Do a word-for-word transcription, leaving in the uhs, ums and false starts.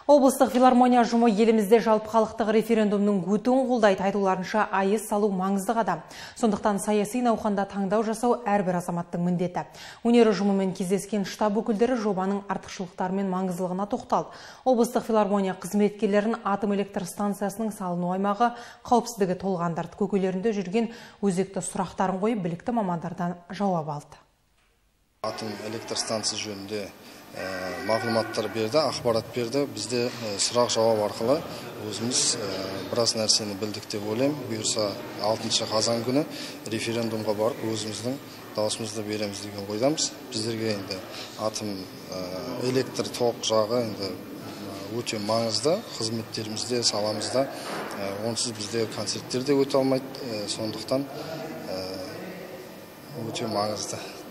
Облыстық филармония ұжымы елімізде жалпы халықтық референдумның өтуін қолдайды. Айтуларынша айыз салу маңызды қадам. Сондықтан саяси науқанда таңдау жасау әрбір азаматтың міндеті. Өнер ұжымымен кездескен штаб өкілдері жобаның артықшылықтары мен маңыздылығына тоқталды. Облыстық филармония қызметкерлерін атом электр станциясының салыну аймағы қауіпсіздігі толғандырды. Көкейлерінде жүрген өзекті сұрақтарын қойып, білікті мамандардан жауап алды. Атом электр станциясы жөнінде мағлұматтар берді, ақпарат берді. Бізде сұрақ жауап арқылы өзіміз біраз нәрсені білдік деп ойлаймын. Бұйырса алтыншы қазан күні референдумға барып өзіміздің дауысымызды береміз деген ойдамыз. Біздерге енді атом электр тоқ жағы енді өте маңызды, қызметтерімізде, саламызда. Онсыз бізде концерттер де өте алмайды, сондықтан өте маңызды.